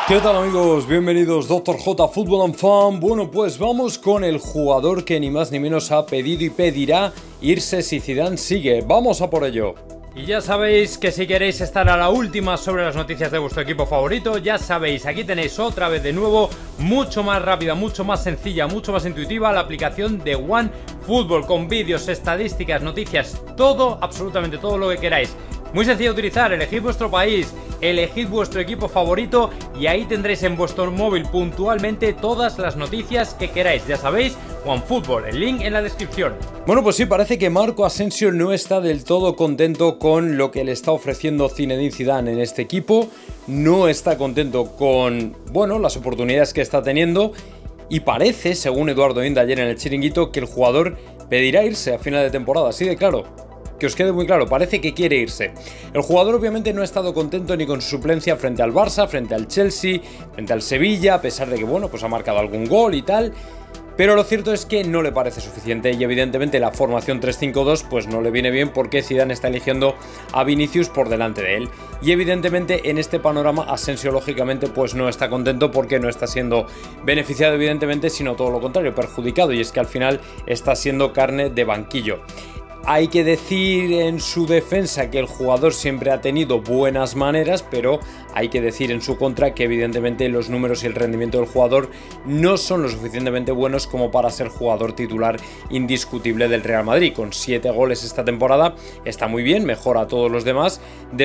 ¿Qué tal amigos? Bienvenidos Dr. J Football and Fun. Bueno, pues vamos con el jugador que ni más ni menos ha pedido y pedirá irse si Zidane sigue. Vamos a por ello. Y ya sabéis que si queréis estar a la última sobre las noticias de vuestro equipo favorito, ya sabéis, aquí tenéis otra vez de nuevo, mucho más rápida, mucho más sencilla, mucho más intuitiva, la aplicación de OneFootball con vídeos, estadísticas, noticias, todo, absolutamente todo lo que queráis. Muy sencillo de utilizar, elegid vuestro país, elegid vuestro equipo favorito y ahí tendréis en vuestro móvil puntualmente todas las noticias que queráis. Ya sabéis, OneFootball, el link en la descripción. Bueno, pues sí, parece que Marco Asensio no está del todo contento con lo que le está ofreciendo Zinedine Zidane en este equipo. No está contento con, bueno, las oportunidades que está teniendo. Y parece, según Eduardo Inda ayer en el Chiringuito, que el jugador pedirá irse a final de temporada, así de claro. Que os quede muy claro, parece que quiere irse. El jugador obviamente no ha estado contento ni con su suplencia frente al Barça, frente al Chelsea, frente al Sevilla, a pesar de que, bueno, pues ha marcado algún gol y tal. Pero lo cierto es que no le parece suficiente y evidentemente la formación 3-5-2 pues no le viene bien porque Zidane está eligiendo a Vinicius por delante de él. Y evidentemente en este panorama Asensio lógicamente pues no está contento porque no está siendo beneficiado evidentemente, sino todo lo contrario, perjudicado, y es que al final está siendo carne de banquillo. Hay que decir en su defensa que el jugador siempre ha tenido buenas maneras, pero hay que decir en su contra que evidentemente los números y el rendimiento del jugador no son lo suficientemente buenos como para ser jugador titular indiscutible del Real Madrid. Con 7 goles esta temporada está muy bien, mejora a todos los demás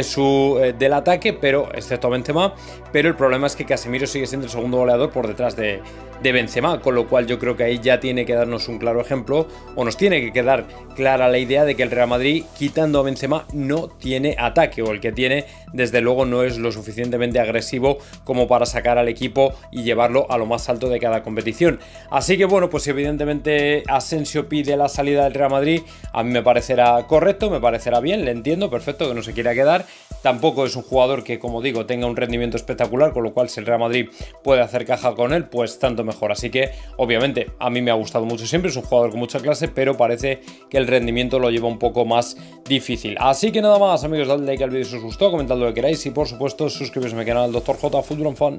del ataque, pero excepto a Benzema, pero el problema es que Casemiro sigue siendo el segundo goleador por detrás de Benzema, con lo cual yo creo que ahí ya tiene que darnos un claro ejemplo, o nos tiene que quedar clara la idea de que el Real Madrid, quitando a Benzema, no tiene ataque, o el que tiene desde luego no es lo suficientemente agresivo como para sacar al equipo y llevarlo a lo más alto de cada competición. Así que bueno, pues evidentemente Asensio pide la salida del Real Madrid, a mí me parecerá correcto, me parecerá bien, le entiendo, perfecto que no se quiera quedar. Tampoco es un jugador que, como digo, tenga un rendimiento espectacular, con lo cual si el Real Madrid puede hacer caja con él, pues tanto mejor. Así que obviamente a mí me ha gustado mucho siempre, es un jugador con mucha clase, pero parece que el rendimiento lo lleva un poco más difícil. Así que nada más amigos, dadle like al vídeo si os gustó, comentad lo que queráis y por supuesto suscribiros a mi canal Dr. J Football and Fun.